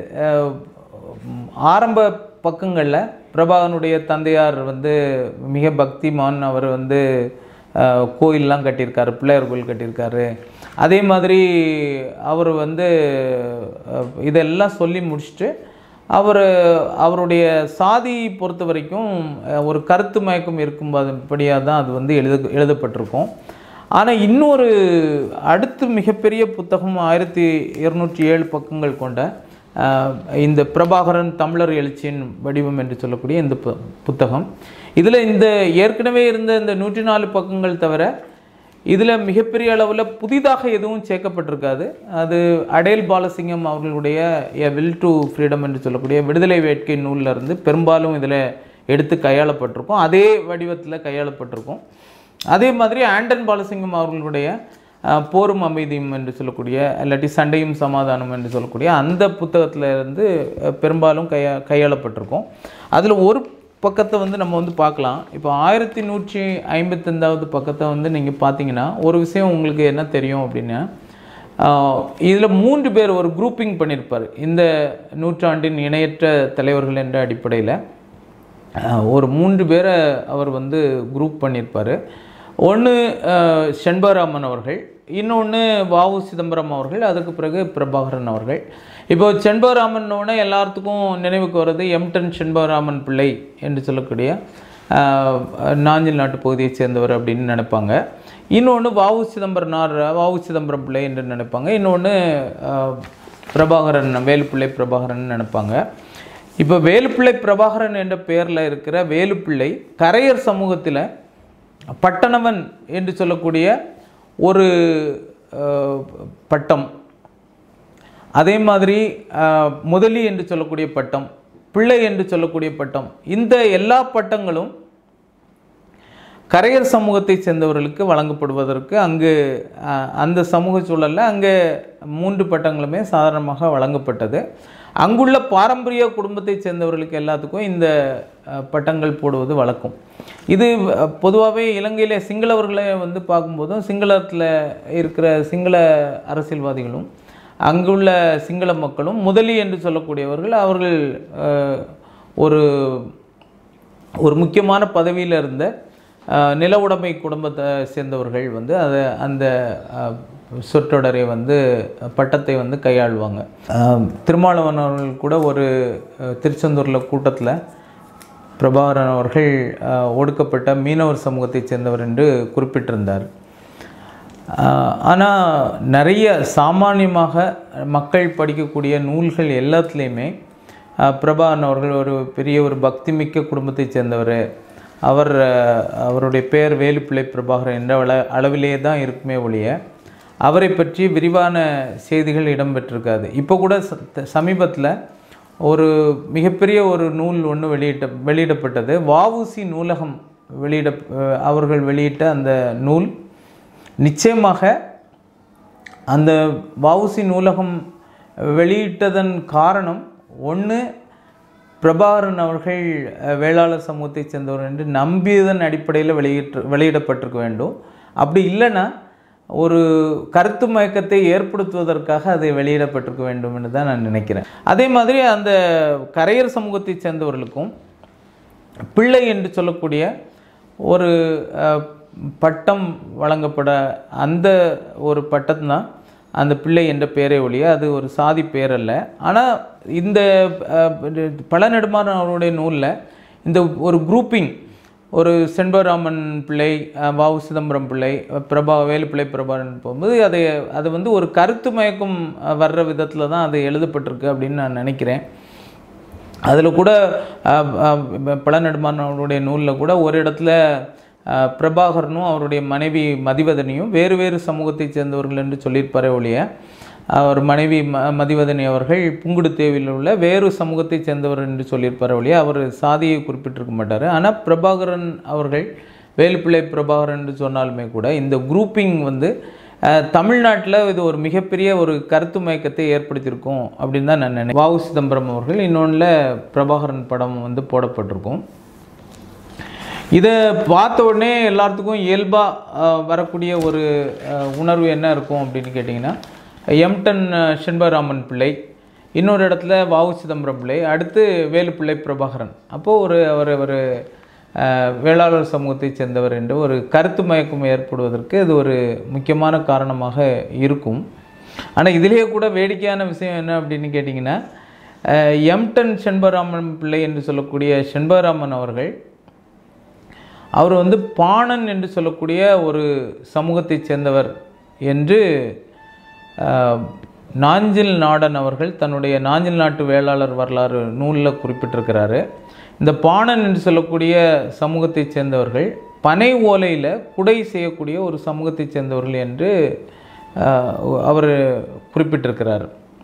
ஆரம்ப பக்கங்களில் பிரபாகரனுடைய தந்தையார் வந்து மிக பக்திமான், அவர் வந்து கோயிலெலாம் கட்டியிருக்காரு, பிள்ளையார் கோயில் கட்டியிருக்காரு. அதே மாதிரி அவர் வந்து இதெல்லாம் சொல்லி முடிச்சுட்டு அவர் அவருடைய சாதி பொறுத்த வரைக்கும் ஒரு கருத்து மயக்கம் இருக்கும்படியாக தான் அது வந்து எழுத எழுதப்பட்டிருக்கும். ஆனால் இன்னொரு அடுத்து மிகப்பெரிய புத்தகம் ஆயிரத்தி இருநூற்றி ஏழு பக்கங்கள் கொண்ட இந்த பிரபாகரன் தமிழர் எழுச்சியின் வடிவம் என்று சொல்லக்கூடிய இந்த பு புத்தகம் இதில் இந்த ஏற்கனவே இருந்த இந்த நூற்றி நாலு பக்கங்கள் தவிர இதில் மிகப்பெரிய அளவில் புதிதாக எதுவும் சேர்க்கப்பட்டிருக்காது. அது அடேல் பாலசிங்கம் அவர்களுடைய எ வில் டு ஃப்ரீடம் என்று சொல்லக்கூடிய விடுதலை வேட்கை நூலில் இருந்து பெரும்பாலும் இதில் எடுத்து கையாளப்பட்டிருக்கும், அதே வடிவத்தில் கையாளப்பட்டிருக்கும். அதே மாதிரி ஆண்டன் பாலசிங்கம் அவர்களுடைய போரும் அமைதியும் என்று சொல்லக்கூடிய இல்லாட்டி சண்டையும் சமாதானம் என்று சொல்லக்கூடிய அந்த புத்தகத்தில் இருந்து பெரும்பாலும் கையா கையாளப்பட்டிருக்கும். அதில் ஒரு பக்கத்தை வந்து நம்ம வந்து பார்க்கலாம். இப்போ ஆயிரத்தி நூற்றி ஐம்பத்தஞ்சாவது பக்கத்தை வந்து நீங்கள் பார்த்தீங்கன்னா ஒரு விஷயம் உங்களுக்கு என்ன தெரியும் அப்படின்னா, இதில் மூன்று பேர் ஒரு குரூப்பிங் பண்ணியிருப்பார். இந்த நூற்றாண்டின் இணையற்ற தலைவர்கள் என்ற அடிப்படையில் ஒரு மூன்று பேரை அவர் வந்து குரூப் பண்ணியிருப்பார். ஒன்று செண்பகராமன் அவர்கள், இன்னொன்று வாவு சிதம்பரம் அவர்கள், அதுக்கு பிறகு பிரபாகரன் அவர்கள். இப்போ செண்பகராமன்னோடனே எல்லாத்துக்கும் நினைவுக்கு வர்றது எம்டன் செண்பகராமன் பிள்ளை என்று சொல்லக்கூடிய நாஞ்சில் நாட்டு பகுதியைச் சேர்ந்தவர் அப்படின்னு நினைப்பாங்க. இன்னொன்று வாவு சிதம்பரனார் வாவு சிதம்பரம் பிள்ளை என்று நினைப்பாங்க. இன்னொன்று பிரபாகரன் வேலுப்பிள்ளை பிரபாகரன் நினைப்பாங்க. இப்போ வேலுப்பிள்ளை பிரபாகரன் என்ற பெயரில் இருக்கிற வேலுப்பிள்ளை கரையர் சமூகத்தில் பட்டணவன் என்று சொல்லக்கூடிய ஒரு பட்டம், அதே மாதிரி முதலி என்று சொல்லக்கூடிய பட்டம், பிள்ளை என்று சொல்லக்கூடிய பட்டம், இந்த எல்லா பட்டங்களும் கரையர் சமூகத்தை சேர்ந்தவர்களுக்கு வழங்கப்படுவதற்கு அங்கு அந்த சமூக சூழலில் அங்கே மூன்று பட்டங்களுமே சாதாரணமாக வழங்கப்பட்டது. அங்குள்ள பாரம்பரிய குடும்பத்தை சேர்ந்தவர்களுக்கு எல்லாத்துக்கும் இந்த பட்டங்கள் போடுவது வழக்கம். இது பொதுவாகவே இலங்கையில் சிங்களவர்களை வந்து பார்க்கும்போதும் சிங்களத்தில் இருக்கிற சிங்கள அரசியல்வாதிகளும் அங்குள்ள சிங்கள மக்களும் முதலி என்று சொல்லக்கூடியவர்கள் அவர்கள் ஒரு ஒரு முக்கியமான பதவியில் இருந்த நில உடைமை குடும்பத்தை சேர்ந்தவர்கள் வந்து அதை அந்த சொற்றொடரை வந்து பட்டத்தை வந்து கையாளுவாங்க. திருமாவளவன் அவர்கள் கூட ஒரு திருச்செந்தூரில் கூட்டத்தில் பிரபாகரன் அவர்கள் ஒடுக்கப்பட்ட மீனவர் சமூகத்தை சேர்ந்தவர் என்று குறிப்பிட்டிருந்தார். ஆனால் நிறைய சாமானியமாக மக்கள் படிக்கக்கூடிய நூல்கள் எல்லாத்துலேயுமே பிரபாகரன் அவர்கள் ஒரு பெரிய ஒரு பக்திமிக்க குடும்பத்தை சேர்ந்தவர், அவர் அவருடைய பெயர் வேலுப்பிள்ளை பிரபாகரன் என்ற அள அளவிலேயே தான் இருக்குமே ஒழிய அவரை பற்றி விரிவான செய்திகள் இடம்பெற்றிருக்காது. இப்போ கூட சமீபத்தில் ஒரு மிகப்பெரிய ஒரு நூல் ஒன்று வெளியிட்ட வெளியிடப்பட்டது. வஉசி நூலகம் வெளியிட அவர்கள் வெளியிட்ட அந்த நூல் நிச்சயமாக அந்த வஉசி நூலகம் வெளியிட்டதன் காரணம் ஒன்று பிரபாகரன் அவர்கள் வேளாளர் சமூகத்தை சேர்ந்தவர் என்று நம்பியதன் அடிப்படையில் வெளியிட்டு வெளியிடப்பட்டிருக்க வேண்டும். அப்படி இல்லைன்னா ஒரு கருத்து மயக்கத்தை ஏற்படுத்துவதற்காக அது வெளியிடப்பட்டிருக்க வேண்டும் என்று தான் நான் நினைக்கிறேன். அதே மாதிரி அந்த கரையர் சமூகத்தை சேர்ந்தவர்களுக்கும் பிள்ளை என்று சொல்லக்கூடிய ஒரு பட்டம் வழங்கப்பட அந்த ஒரு பட்டம் தான் அந்த பிள்ளை என்ற பெயரை ஒழிய அது ஒரு சாதி பெயர் அல்ல. ஆனால் இந்த பழ நெடுமாறன் அவருடைய நூலில் இந்த ஒரு குரூப்பிங் ஒரு செண்பகராமன் பிள்ளை, வ உ சிதம்பரம் பிள்ளை, பிரபா வேலுப்பிள்ளை பிரபாகரன் போகும்போது அதை அது வந்து ஒரு கருத்து மயக்கம் வர்ற விதத்தில் தான் அது எழுதப்பட்டிருக்கு அப்படின்னு நான் நினைக்கிறேன். அதில் கூட பழநெடுமாறனுடைய நூலில் கூட ஒரு இடத்துல பிரபாகரனும் அவருடைய மனைவி மதிவதனியும் வேறு வேறு சமூகத்தைச் சேர்ந்தவர்கள் என்று சொல்லியிருப்பாரே ஒழிய, அவர் மனைவி ம மதிவதனி அவர்கள் புங்குடுதீவில் உள்ள வேறு சமூகத்தைச் சேர்ந்தவர் என்று சொல்லியிருப்பார் ஒழிய அவர் சாதியை குறிப்பிட்டிருக்க மாட்டார். ஆனால் பிரபாகரன் அவர்கள் வேலுப்பிள்ளை பிரபாகரன் என்று சொன்னாலுமே கூட இந்த குரூப்பிங் வந்து தமிழ்நாட்டில் இது ஒரு மிகப்பெரிய ஒரு கருத்து மயக்கத்தை ஏற்படுத்தியிருக்கும் அப்படின்னு தான் நான் நினைக்கிறேன். வ உ சிதம்பரம் அவர்கள் இன்னொன்றில் பிரபாகரன் படம் வந்து போடப்பட்டிருக்கும். இதை பார்த்த உடனே எல்லாத்துக்கும் இயல்பாக வரக்கூடிய ஒரு உணர்வு என்ன இருக்கும் அப்படின்னு கேட்டிங்கன்னா, எம்டன் செண்பகராமன் பிள்ளை, இன்னொரு இடத்துல வ உ சிதம்பரம் பிள்ளை, அடுத்து வேலுப்பிள்ளை பிரபாகரன். அப்போது ஒரு அவர் ஒரு வேளாளர் சமூகத்தைச் சேர்ந்தவர் என்று ஒரு கருத்து மயக்கம் ஏற்படுவதற்கு இது ஒரு முக்கியமான காரணமாக இருக்கும். ஆனால் இதிலேயே கூட வேடிக்கையான விஷயம் என்ன அப்படின்னு கேட்டிங்கன்னா, எம்டன் செண்பகராமன் பிள்ளை என்று சொல்லக்கூடிய செண்பகராமன் அவர்கள் அவர் வந்து பாணன் என்று சொல்லக்கூடிய ஒரு சமூகத்தைச் சேர்ந்தவர் என்று நாஞ்சில் நாடன் அவர்கள் தன்னுடைய நாஞ்சில் நாட்டு வேளாளர் வரலாறு நூலில் குறிப்பிட்டிருக்கிறாரு. இந்த பாணன் என்று சொல்லக்கூடிய சமூகத்தைச் சேர்ந்தவர்கள் பனை ஓலையில் குடை செய்யக்கூடிய ஒரு சமூகத்தைச் சேர்ந்தவர்கள் என்று அவர் குறிப்பிட்டிருக்கிறார்.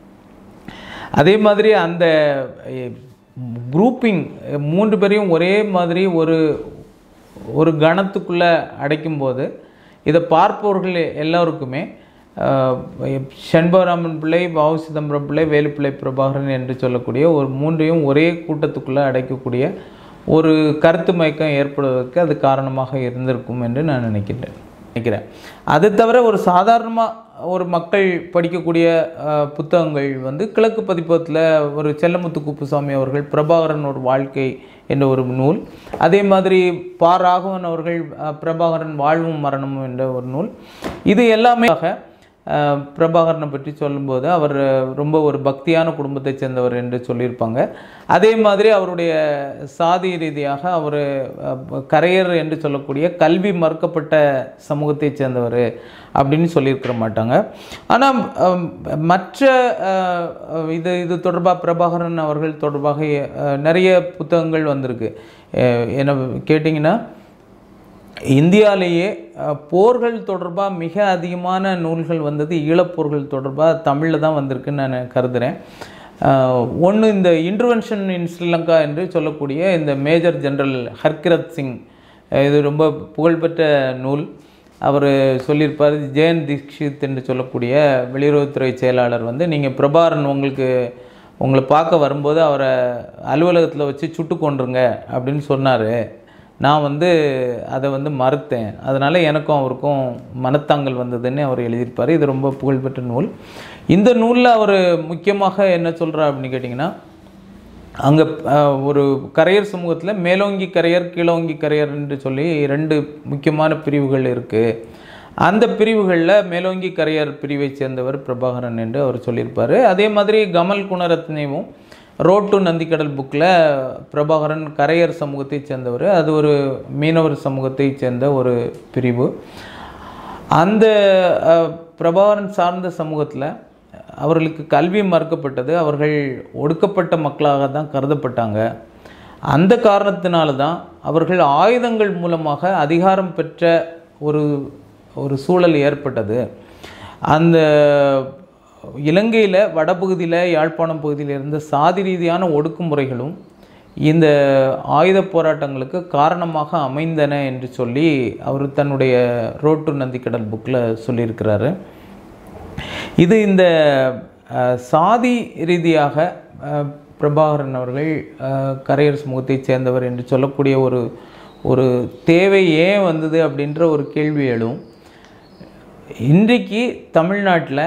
அதே மாதிரி அந்த குரூப்பிங் மூன்று பேரையும் ஒரே மாதிரி ஒரு ஒரு கணத்துக்குள்ளே அடைக்கும்போது இதை பார்ப்பவர்கள் எல்லோருக்குமே செண்பகராமன் பிள்ளை, வ உ சிதம்பரம் பிள்ளை, வேலுப்பிள்ளை பிரபாகரன் என்று சொல்லக்கூடிய ஒரு மூன்றையும் ஒரே கூட்டத்துக்குள்ளே அடைக்கக்கூடிய ஒரு கருத்து மயக்கம் ஏற்படுவதற்கு அது காரணமாக இருந்திருக்கும் என்று நான் நினைக்கிறேன் நினைக்கிறேன் அது தவிர ஒரு சாதாரணமாக ஒரு மக்கள் படிக்கக்கூடிய புத்தகங்கள் வந்து கிழக்கு பதிப்பகத்தில் ஒரு செல்லமுத்து குப்புசாமி அவர்கள் பிரபாகரன் ஒரு வாழ்க்கை என்ற ஒரு நூல், அதே மாதிரி பா ராகவன் அவர்கள் பிரபாகரன் வாழ்வும் மரணமும் என்ற ஒரு நூல், இது எல்லாமே பிரபாகரனை பற்றி சொல்லும்போது அவர் ரொம்ப ஒரு பக்தியான குடும்பத்தை சேர்ந்தவர் என்று சொல்லியிருப்பாங்க. அதே மாதிரி அவருடைய சாதி ரீதியாக அவர் கரையர் என்று சொல்லக்கூடிய கல்வி மறுக்கப்பட்ட சமூகத்தை சேர்ந்தவர் அப்படின்னு சொல்லியிருக்கிற மாட்டாங்க. ஆனால் மற்ற இது இது தொடர்பாக பிரபாகரன் அவர்கள் தொடர்பாக நிறைய புத்தகங்கள் வந்திருக்கு. என்ன கேட்டிங்கன்னா, இந்தியாவிலேயே போர்கள் தொடர்பாக மிக அதிகமான நூல்கள் வந்தது ஈழப்போர்கள் தொடர்பாக தமிழில் தான் வந்திருக்குன்னு நான் கருதுகிறேன். ஒன்று இந்த இன்டர்வென்ஷன் இன் ஸ்ரீலங்கா என்று சொல்லக்கூடிய இந்த மேஜர் ஜெனரல் ஹர்கிரத் சிங், இது ரொம்ப புகழ்பெற்ற நூல். அவர் சொல்லியிருப்பார், ஜெயன் தீக்ஷித் என்று சொல்லக்கூடிய வெளியுறவுத்துறை செயலாளர் வந்து நீங்கள் பிரபாகரன் உங்களுக்கு உங்களை பார்க்க வரும்போது அவரை அலுவலகத்தில் வச்சு சுட்டு கொண்டுருங்க அப்படின்னு சொன்னார். நான் வந்து அதை வந்து மறுத்தேன், அதனால் எனக்கும் அவருக்கும் மனத்தாங்கல் வந்ததுன்னு அவர் எழுதியிருப்பார். இது ரொம்ப புகழ்பெற்ற நூல். இந்த நூலில் அவர் முக்கியமாக என்ன சொல்கிறார் அப்படின்னு கேட்டிங்கன்னா, அங்கே ஒரு கரையர் சமூகத்தில் மேலோங்கி கரையர் கீழோங்கி கரையர் என்று சொல்லி ரெண்டு முக்கியமான பிரிவுகள் இருக்குது. அந்த பிரிவுகளில் மேலோங்கி கரையர் பிரிவை சேர்ந்தவர் பிரபாகரன் என்று அவர் சொல்லியிருப்பார். அதே மாதிரி கமல் குணரத்னேவும் ரோட் டு நந்திக்கடல் புக்கில் பிரபாகரன் கரையர் சமூகத்தை சேர்ந்தவர், அது ஒரு மீனவர் சமூகத்தை சேர்ந்த ஒரு பிரிவு. அந்த பிரபாகரன் சார்ந்த சமூகத்தில் அவர்களுக்கு கல்வி மறுக்கப்பட்டது, அவர்கள் ஒடுக்கப்பட்ட மக்களாக தான் கருதப்பட்டாங்க. அந்த காரணத்தினால தான் அவர்கள் ஆயுதங்கள் மூலமாக அதிகாரம் பெற்ற ஒரு ஒரு சூழல் ஏற்பட்டது. அந்த இலங்கையில் வடபகுதியில் யாழ்ப்பாணம் பகுதியில் இருந்த சாதி ரீதியான ஒடுக்குமுறைகளும் இந்த ஆயுத போராட்டங்களுக்கு காரணமாக அமைந்தன என்று சொல்லி அவர் தன்னுடைய ரோட் டு நந்திக்கடல் புக்கில் சொல்லியிருக்கிறாரு. இது இந்த சாதி ரீதியாக பிரபாகரன் அவர்கள் கரையர் சமூகத்தை சேர்ந்தவர் என்று சொல்லக்கூடிய ஒரு ஒரு தேவை ஏன் வந்தது அப்படின்ற ஒரு கேள்வி எழும். இன்றைக்கு தமிழ்நாட்டில்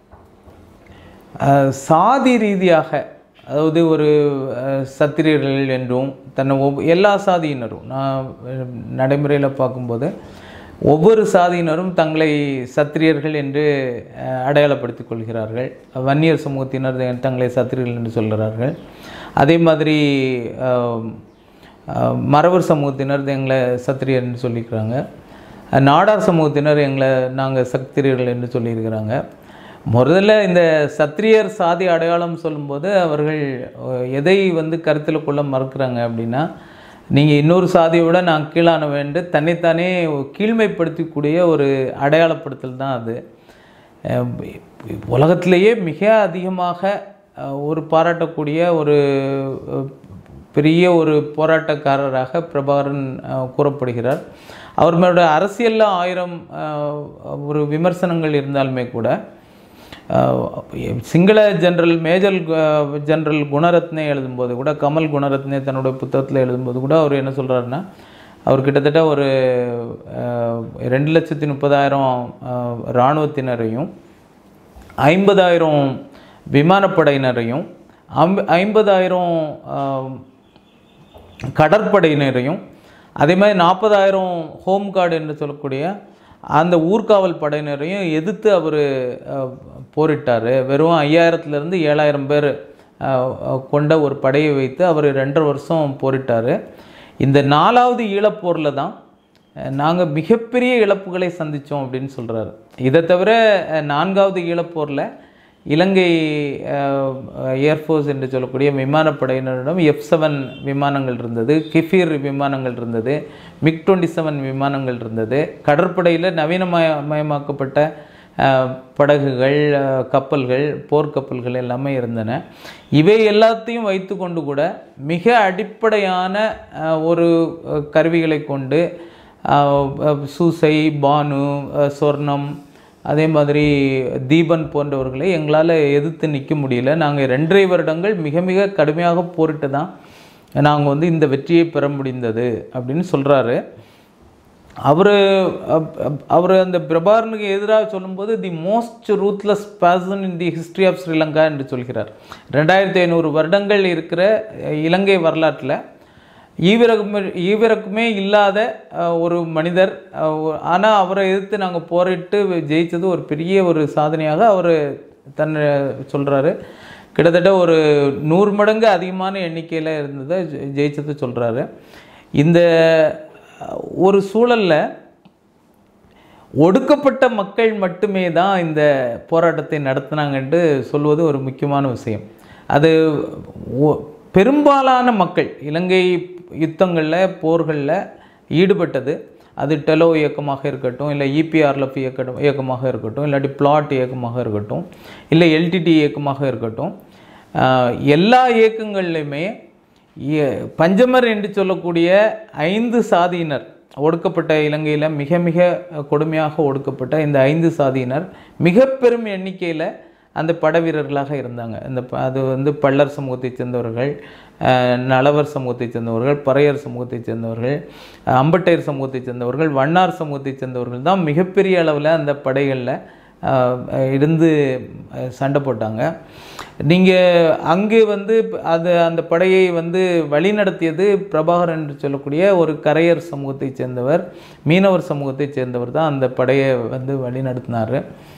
சாதி ரீதியாக, அதாவது ஒரு சத்திரியர்கள் என்றும் தன்னை ஒவ் எல்லா சாதியினரும், நான் நடைமுறையில் பார்க்கும்போது ஒவ்வொரு சாதியினரும் தங்களை சத்திரியர்கள் என்று அடையாளப்படுத்திக் கொள்கிறார்கள். வன்னியர் சமூகத்தினர் தங்களை சத்திரியர்கள் என்று சொல்கிறார்கள். அதே மாதிரி மறவர் சமூகத்தினர் எங்களை சத்திரியர்னு சொல்லியிருக்கிறாங்க. நாடார் சமூகத்தினர் எங்களை நாங்கள் சத்திரியர்கள் என்று சொல்லியிருக்கிறாங்க. முதல்ல இந்த சத்திரியர் சாதி அடையாளம் சொல்லும்போது அவர்கள் எதை வந்து கருத்தில் கொள்ள மறுக்கிறாங்க அப்படின்னா, நீங்கள் இன்னொரு சாதியை விட நான் கீழான வேண்டு தன்னைத்தானே கீழ்மைப்படுத்தக்கூடிய ஒரு அடையாளப்படுத்தல் தான் அது. உலகத்திலேயே மிக அதிகமாக ஒரு பாராட்டக்கூடிய ஒரு பெரிய ஒரு போராட்டக்காரராக பிரபாகரன் கூறப்படுகிறார். அவர் மேலோட அரசியலில் ஆயிரம் ஒரு விமர்சனங்கள் இருந்தாலுமே கூட Sinhala general major general Gunaratne எழுதும்போது கூட, கமல் குணரத்னே தன்னுடைய புத்தகத்தில் எழுதும்போது கூட அவர் என்ன சொல்கிறாருன்னா, அவர் கிட்டத்தட்ட ஒரு ரெண்டு லட்சத்தி முப்பதாயிரம் இராணுவத்தினரையும் ஐம்பதாயிரம் விமானப்படையினரையும் ஐம்ப ஐம்பதாயிரம் கடற்படையினரையும் அதே மாதிரி நாற்பதாயிரம் ஹோம் கார்டு என்று சொல்லக்கூடிய அந்த ஊர்காவல் படையினரையும் எதிர்த்து அவர் போரிட்டார். வெறும் ஐயாயிரத்துலேருந்து ஏழாயிரம் பேர் கொண்ட ஒரு படையை வைத்து அவர் ரெண்டரை வருஷம் போரிட்டார். இந்த நாலாவது ஈழப்போரில் தான் நாங்கள் மிகப்பெரிய இழப்புகளை சந்தித்தோம் அப்படின்னு சொல்கிறாரு. இதை தவிர நான்காவது ஈழப்போரில் இலங்கை ஏர்ஃபோர்ஸ் என்று சொல்லக்கூடிய விமானப்படையினரிடம் எஃப் செவன் விமானங்கள் இருந்தது, கிஃபீர் விமானங்கள் இருந்தது, மிக் டுவெண்ட்டி செவன் விமானங்கள் இருந்தது. கடற்படையில் நவீனமய மயமாக்கப்பட்ட படகுகள், கப்பல்கள், போர்க்கப்பல்கள் எல்லாமே இருந்தன. இவை எல்லாத்தையும் வைத்து கொண்டு கூட மிக அடிப்படையான ஒரு கருவிகளை கொண்டு சூசை, பானு, சொர்ணம், அதே மாதிரி தீபன் போன்றவர்களை எங்களால் எதிர்த்து நிற்க முடியல. நாங்கள் ரெண்டரை வருடங்கள் மிக மிக கடுமையாக போரிட்டு தான் நாங்கள் வந்து இந்த வெற்றியை பெற முடிந்தது அப்படின்னு சொல்கிறாரு. அவர் அவர் அந்த பிரபாகரனுக்கு எதிராக சொல்லும்போது the most ruthless person in the history of Sri Lanka என்று சொல்கிறார். ரெண்டாயிரத்தி ஐநூறு வருடங்கள் இருக்கிற இலங்கை வரலாற்றில் ஈவிரக்குமே ஈவிரக்குமே இல்லாத ஒரு மனிதர். ஆனால் அவரை எதிர்த்து நாங்கள் போரிட்டு ஜெயித்தது ஒரு பெரிய ஒரு சாதனையாக அவர் தன்னை சொல்கிறாரு. கிட்டத்தட்ட ஒரு நூறு மடங்கு அதிகமான எண்ணிக்கையில் இருந்ததை ஜெயிச்சது சொல்கிறாரு. இந்த ஒரு சூழலில் ஒடுக்கப்பட்ட மக்கள் மட்டுமே தான் இந்த போராட்டத்தை நடத்தினாங்கன்ட்டு சொல்வது ஒரு முக்கியமான விஷயம். அது பெரும்பாலான மக்கள் இலங்கை யுத்தங்களில் போர்களில் ஈடுபட்டது, அது டெலோ இயக்கமாக இருக்கட்டும், இல்லை இபிஆர்எஃப் இயக்க இயக்கமாக இருக்கட்டும், இல்லாட்டி பிளாட் இயக்கமாக இருக்கட்டும், இல்லை எல்டிடி இயக்கமாக இருக்கட்டும், எல்லா இயக்கங்கள்லையுமே பஞ்சமர் என்று சொல்லக்கூடிய ஐந்து சாதியினர் ஒடுக்கப்பட்ட இலங்கையில் மிக மிக கொடுமையாக ஒடுக்கப்பட்ட இந்த ஐந்து சாதியினர் மிக பெரும் எண்ணிக்கையில் அந்த பட வீரர்களாக இருந்தாங்க. இந்த அது வந்து பள்ளர் சமூகத்தைச் சேர்ந்தவர்கள், நலவர் சமூகத்தைச் சேர்ந்தவர்கள், பறையர் சமூகத்தைச் சேர்ந்தவர்கள், அம்பட்டையர் சமூகத்தைச் சேர்ந்தவர்கள், வண்ணார் சமூகத்தைச் சேர்ந்தவர்கள் தான் மிகப்பெரிய அளவில் அந்த படைகளில் இருந்து சண்டை போட்டாங்க. நீங்கள் அங்கே வந்து அது அந்த படையை வந்து வழிநடத்தியது பிரபாகரன் என்று சொல்லக்கூடிய ஒரு கரையர் சமூகத்தைச் சேர்ந்தவர், மீனவர் சமூகத்தைச் சேர்ந்தவர் தான் அந்த படையை வந்து வழிநடத்தினார்.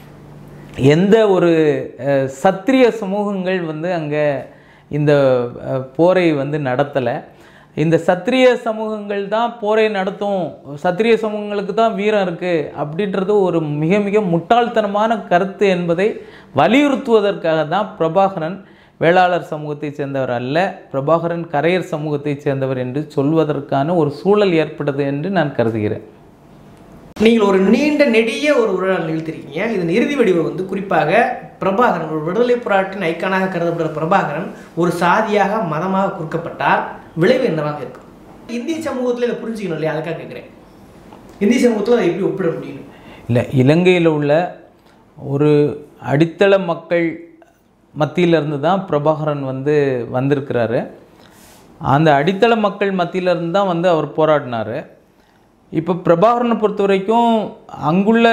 எந்த ஒரு சத்திரிய சமூகங்கள் வந்து அங்கே இந்த போரை வந்து நடத்தலை. இந்த சத்திரிய சமூகங்கள் தான் போரை நடத்தும், சத்திரிய சமூகங்களுக்கு தான் வீரம் இருக்குது அப்படின்றது ஒரு மிக மிக முட்டாள்தனமான கருத்து என்பதை வலியுறுத்துவதற்காக தான் பிரபாகரன் வேளாளர் சமூகத்தைச் சேர்ந்தவர் அல்ல, பிரபாகரன் கரையர் சமூகத்தைச் சேர்ந்தவர் என்று சொல்வதற்கான ஒரு சூழல் ஏற்பட்டது என்று நான் கருதுகிறேன். நீங்கள் ஒரு நீண்ட நெடிய ஒரு உரையாடல் நிகழ்த்திருக்கீங்க. இதன் இறுதி வடிவம் வந்து குறிப்பாக பிரபாகரன் ஒரு விடுதலை போராட்டின் ஐக்கானாக கருதப்படுற பிரபாகரன் ஒரு சாதியாக மதமாக குறுக்கப்பட்டார், விளைவு என்னவாக இருக்கும்? இந்திய சமூகத்தில் இதை புரிஞ்சுக்கணும் இல்லையா, அதுக்காக கேட்குறேன். இந்திய சமூகத்தில் அதை எப்படி ஒப்பிட முடியும்? இல்லை, இலங்கையில் உள்ள ஒரு அடித்தள மக்கள் மத்தியிலிருந்து தான் பிரபாகரன் வந்து வந்திருக்கிறாரு. அந்த அடித்தள மக்கள் மத்தியிலிருந்து தான் வந்து அவர் போராடினார். இப்போ பிரபாகரனை பொறுத்த வரைக்கும் அங்குள்ள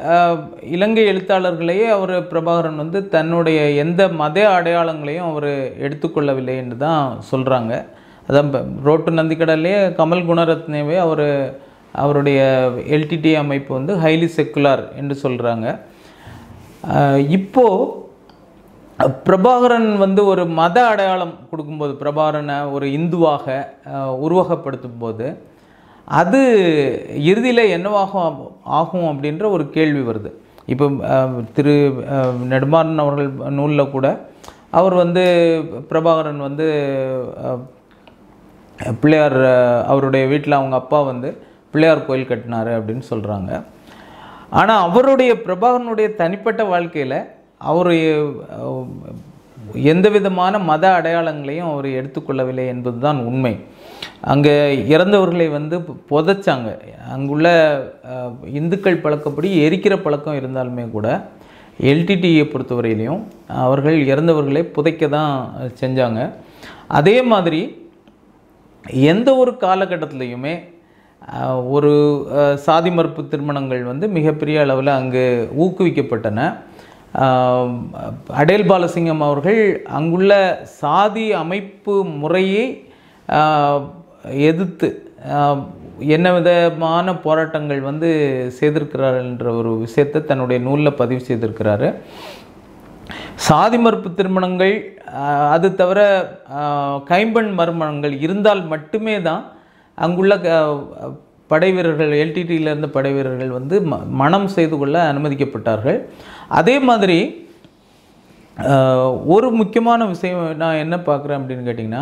இலங்கை எழுத்தாளர்களையே அவர் பிரபாகரன் வந்து தன்னுடைய எந்த மத அடையாளங்களையும் அவர் எடுத்துக்கொள்ளவில்லை என்று தான் சொல்கிறாங்க. அதான் ரோட்டு நந்திக்கடல்லே கமல் குணரத்னேவே அவர் அவருடைய எல்டிடி அமைப்பு வந்து ஹைலி செக்குலார் என்று சொல்கிறாங்க. இப்போது பிரபாகரன் வந்து ஒரு மத அடையாளம் கொடுக்கும்போது, பிரபாகரனை ஒரு இந்துவாக உருவகப்படுத்தும் போது அது இறுதியில் என்னவாகும் ஆகும் அப்படின்ற ஒரு கேள்வி வருது. இப்போ திரு நெடுமாறன் அவர்கள் நூலில் கூட அவர் வந்து பிரபாகரன் வந்து பிள்ளையார் அவருடைய வீட்டில் அவங்க அப்பா வந்து பிள்ளையார் கோயில் கட்டினார் அப்படின்னு சொல்கிறாங்க. ஆனால் அவருடைய பிரபாகரனுடைய தனிப்பட்ட வாழ்க்கையில் அவர் எந்த விதமான மத அடையாளங்களையும் அவர் எடுத்துக்கொள்ளவில்லை என்பது தான் உண்மை. அங்கே இறந்தவர்களை வந்து புதைச்சாங்க. அங்குள்ள இந்துக்கள் பழக்கப்படி எரிக்கிற பழக்கம் இருந்தாலுமே கூட எல்டிடியை பொறுத்தவரையிலையும் அவர்கள் இறந்தவர்களை புதைக்க தான் செஞ்சாங்க. அதே மாதிரி எந்த ஒரு காலகட்டத்திலையுமே ஒரு சாதி மறுப்பு திருமணங்கள் வந்து மிகப்பெரிய அளவில் அங்கு ஊக்குவிக்கப்பட்டன. அடேல் பாலசிங்கம் அவர்கள் அங்குள்ள சாதி அமைப்பு முறையை எதிர்த்து என்ன விதமான போராட்டங்கள் வந்து செய்திருக்கிறார் என்ற ஒரு விஷயத்தை தன்னுடைய நூலில் பதிவு செய்திருக்கிறாரு. சாதி மறுப்பு திருமணங்கள் அது தவிர கைம்பெண் மறுமணங்கள் இருந்தால் மட்டுமே தான் அங்குள்ள படை வீரர்கள், எல்டிடியிலிருந்த படை வீரர்கள் வந்து ம மனம் செய்து கொள்ள அனுமதிக்கப்பட்டார்கள். அதே மாதிரி ஒரு முக்கியமான விஷயம் நான் என்ன பார்க்குறேன் அப்படின்னு கேட்டிங்கன்னா,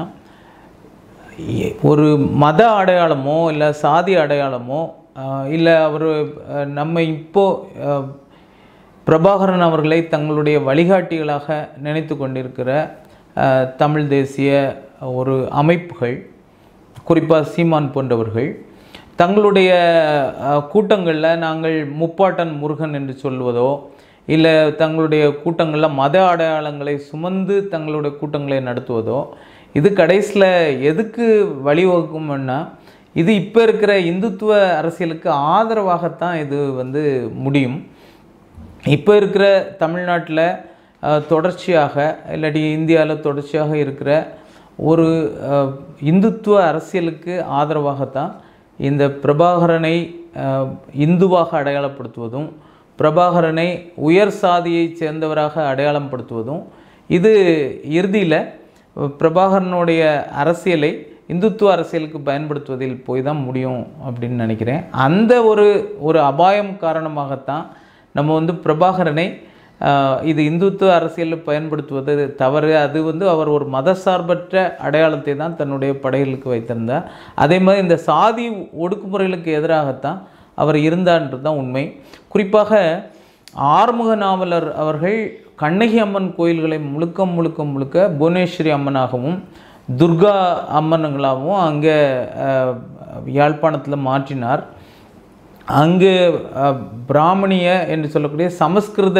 ஒரு மத அடையாளமோ இல்லை சாதி அடையாளமோ இல்லை அவர் நம்ம இப்போது பிரபாகரன் அவர்களை தங்களுடைய வழிகாட்டிகளாக நினைத்து கொண்டிருக்கிற தமிழ் தேசிய ஒரு அமைப்புகள், குறிப்பாக சீமான் போன்றவர்கள் தங்களுடைய கூட்டங்களில் நாங்கள் முப்பாட்டன் முருகன் என்று சொல்வதோ இல்லை தங்களுடைய கூட்டங்களில் மத அடையாளங்களை சுமந்து தங்களுடைய கூட்டங்களை நடத்துவதோ இது கடைசியில் எதுக்கு வழிவகுக்கும்னா, இது இப்போ இருக்கிற இந்துத்துவ அரசியலுக்கு ஆதரவாகத்தான் இது வந்து முடியும். இப்போ இருக்கிற தமிழ்நாட்டில் தொடர்ச்சியாக இல்லாட்டி இந்தியாவில் தொடர்ச்சியாக இருக்கிற ஒரு இந்துத்துவ அரசியலுக்கு ஆதரவாகத்தான் இந்த பிரபாகரனை இந்துவாக அடையாளப்படுத்துவதும் பிரபாகரனை உயர் சாதியை சேர்ந்தவராக அடையாளப்படுத்துவதும் இது இறுதியில் பிரபாகரனுடைய அரசியலை இந்துத்துவ அரசியலுக்கு பயன்படுத்துவதில் போய் தான் முடியும் அப்படின்னு நினைக்கிறேன். அந்த ஒரு ஒரு அபாயம் காரணமாகத்தான் நம்ம வந்து பிரபாகரனை இது இந்துத்துவ அரசியலில் பயன்படுத்துவது தவறு. அது வந்து அவர் ஒரு மதசார்பற்ற அடையாளத்தை தான் தன்னுடைய படைகளுக்கு வைத்திருந்தார். அதே மாதிரி இந்த சாதி ஒடுக்குமுறைகளுக்கு எதிராகத்தான் அவர் இருந்தான்றது தான் உண்மை. குறிப்பாக ஆறுமுக நாவலர் அவர்கள் கண்ணகி அம்மன் கோயில்களை முழுக்க முழுக்க முழுக்க புவனேஸ்வரி அம்மனாகவும் துர்கா அம்மன்களாகவும் அங்கே யாழ்ப்பாணத்தில் மாற்றினார். அங்கு பிராமணிய என்று சொல்லக்கூடிய சமஸ்கிருத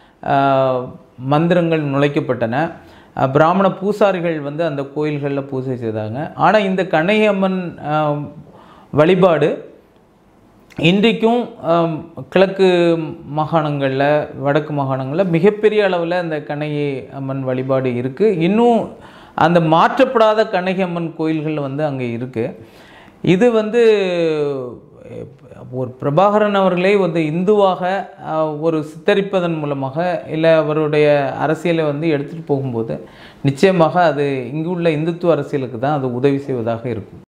மந்திரங்கள் நுழைக்கப்பட்டன. பிராமண பூசாரிகள் வந்து அந்த கோயில்களில் பூஜை செய்தாங்க. ஆனால் இந்த கண்ணகி அம்மன் வழிபாடு இன்றைக்கும் கிழக்கு மாகாணங்களில் வடக்கு மாகாணங்களில் மிகப்பெரிய அளவில் அந்த கண்ணகி அம்மன் வழிபாடு இருக்குது. இன்னும் அந்த மாற்றப்படாத கண்ணகி அம்மன் கோயில்கள் வந்து அங்கே இருக்குது. இது வந்து ஒரு பிரபாகரன் அவர்களை வந்து இந்துவாக ஒரு சித்தரிப்பதன் மூலமாக இல்லை அவருடைய அரசியலை வந்து எடுத்துகிட்டு போகும்போது நிச்சயமாக அது இங்குள்ள இந்துத்துவ அரசியலுக்கு தான் அது உதவி செய்வதாக இருக்கும்.